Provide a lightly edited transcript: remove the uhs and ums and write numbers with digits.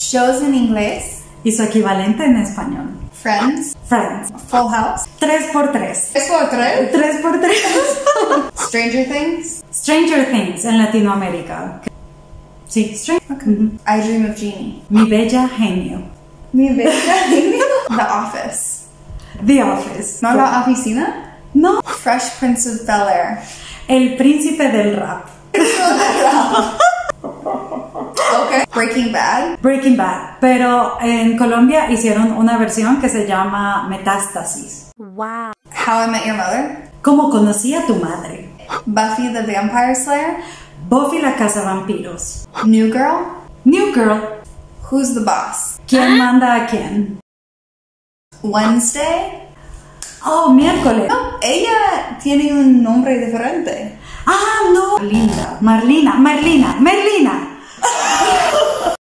Shows en inglés. Y su equivalente en español. Friends. Friends. Full House. 3x3. ¿Es por tres? 3x3. Stranger Things. Stranger Things en Latinoamérica. Sí, Stranger. I Dream of Jeannie. Mi bella genio. Mi bella genio. The Office. The Office. ¿No la oficina? No. Fresh Prince of Bel-Air. El príncipe del rap. Okay. Breaking Bad. Breaking Bad. Pero en Colombia hicieron una versión que se llama Metástasis. Wow. How I Met Your Mother. ¿Cómo conocí a tu madre? Buffy the Vampire Slayer. Buffy la Cazavampiros. New Girl. New Girl. Who's the Boss? ¿Quién manda a quién? Wednesday. Oh, miércoles. No, ella tiene un nombre diferente. Ah, no. Linda. Marlina.